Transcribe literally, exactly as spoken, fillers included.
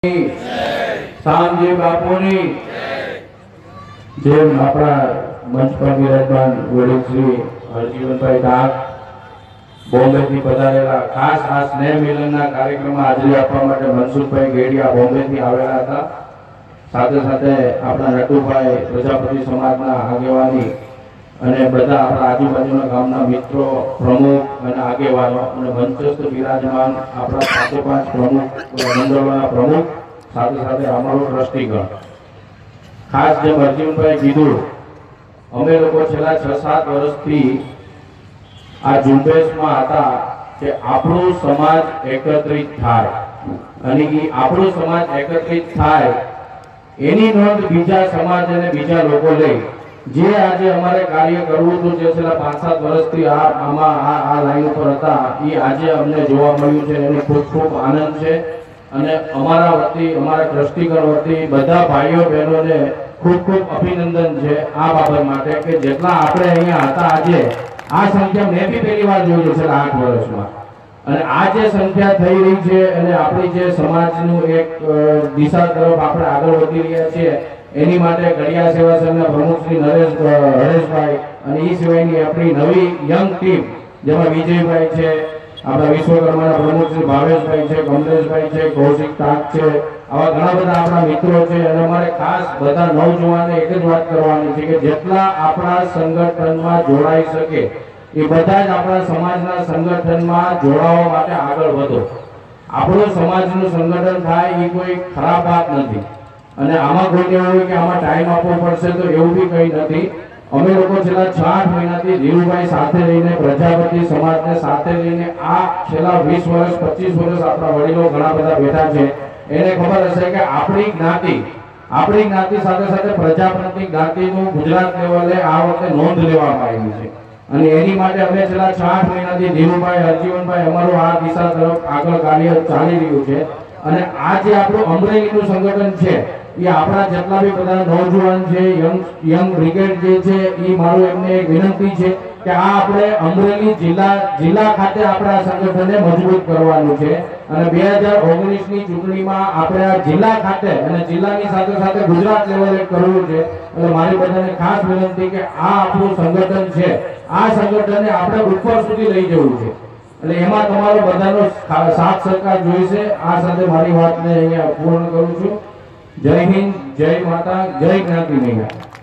સામજી બાપુની જેમ આપણા મંચ પર વિરાજમાન વડીલ શ્રી હરજીવનભાઈ ડાક બોમ્બેથી પધારેલા ખાસ આ સ્નેહ મિલનના કાર્યક્રમમાં હાજરી આપવા માટે મનસુખભાઈ ગેડિયા બોમ્બેથી આવેલા હતા। સાથે સાથે આપણા નટુભાઈ પ્રજાપતિ સમાજના આગેવાની અને બધા આપણા આજુબાજુના ગામના મિત્રો પ્રમુખ અને આગેવાનો અને મંચસ્થ વિરાજમાન આપણા પાંચે પાંચ પ્રમુખ મંડળોના પ્રમુખ સાથે સાથે અમારો ટ્રસ્ટીગણ ખાસ જેમ અર્જુનભાઈ કીધું અમે લોકો છેલ્લા છ સાત વર્ષથી આ ઝુંબેશમાં હતા કે આપણો સમાજ એકત્રિત થાય અને એ આપણો સમાજ એકત્રિત થાય એની નોંધ બીજા સમાજ અને બીજા લોકો લે। જે આજે અમારે કાર્ય કરવું હતું જે છેલ્લા પાંચ સાત વર્ષથી આ આમાં આ આ લાઈન ઉપર હતા એ આજે અમને જોવા મળ્યું છે એનો ખૂબ ખૂબ આનંદ છે અને અમારા વતી અમારા ટ્રસ્ટીગણ વતી બધા ભાઈઓ બહેનોને ખૂબ ખૂબ અભિનંદન છે આ બાબત માટે કે જેટલા આપણે અહીંયા હતા આજે આ સંખ્યા મેં બી પહેલી વાર જોઈ છે છેલ્લા આઠ વર્ષમાં અને આ જે સંખ્યા થઈ રહી છે અને આપણી જે સમાજનું એક દિશા તરફ આપણે આગળ વધી રહ્યા છીએ એની માટે ઘડિયા સેવા સંઘના પ્રમુખ શ્રી નરેશ હરેશભાઈ અને એ સિવાયની આપણી નવી યંગ ટીમ જેમાં વિજયભાઈ છે આપણા વિશ્વકર્માના પ્રમુખ શ્રી ભાવેશભાઈ છે કમલેશભાઈ છે કૌશિક તાક છે આવા ઘણા બધા આપણા મિત્રો છે અને અમારે ખાસ બધા નવજુવાનને એક જ વાત કરવાની છે કે જેટલા આપણા સંગઠનમાં જોડાઈ શકે એ બધા જ આપણા સમાજના સંગઠનમાં જોડાવા માટે આગળ વધો। આપણું સમાજનું સંગઠન થાય એ કોઈ ખરાબ વાત નથી અને આમાં કોઈને એવું હોય કે આમાં ટાઈમ આપવો પડશે તો એવું બી કંઈ નથી। અમે લોકો છેલ્લા છ આઠ મહિનાથી ધીરુભાઈ સાથે લઈને પ્રજાપતિ સમાજને સાથે લઈને આ છેલ્લા વીસ વર્ષ પચીસ વર્ષ આપણા વડીલો ઘણા બધા બેઠા છે એને ખબર હશે કે આપણી જ્ઞાતિ આપણી જ્ઞાતિ સાથે સાથે પ્રજાપતિ જ્ઞાતિનું ગુજરાત લેવલે આ વખતે નોંધ લેવામાં આવી છે અને એની માટે અમે છેલ્લા છ આઠ મહિનાથી ધીરુભાઈ હરજીવનભાઈ અમારું આ દિશા તરફ આગળ કાર્ય ચાલી રહ્યું છે અને આ જે આપણું અમરેલીનું સંગઠન છે એ આપણા જેટલા બી બધા નવજુવાન છે યંગ યંગ બ્રિગેડ જે છે એ મારું એમને એક વિનંતી છે કે આ આપણે અમરેલી જિલ્લા જિલ્લા ખાતે આપણે આ સંગઠનને મજબૂત કરવાનું છે અને બે હજાર ઓગણીસ ની ચૂંટણીમાં આપણે આ જિલ્લા ખાતે અને જિલ્લાની સાથે સાથે ગુજરાત લેવલે કરવું છે એટલે મારી બધાને ખાસ વિનંતી કે આ આપણું સંગઠન છે આ સંગઠનને આપણે ઉપર સુધી લઈ જવું છે એટલે એમાં તમારો બધાનો સાથ સહકાર જોઈશે। આ સાથે મારી વાતને અહીંયા પૂર્ણ કરું છું। જય હિન્દ, જય માતા, જય જ્ઞાતિ મૈયા।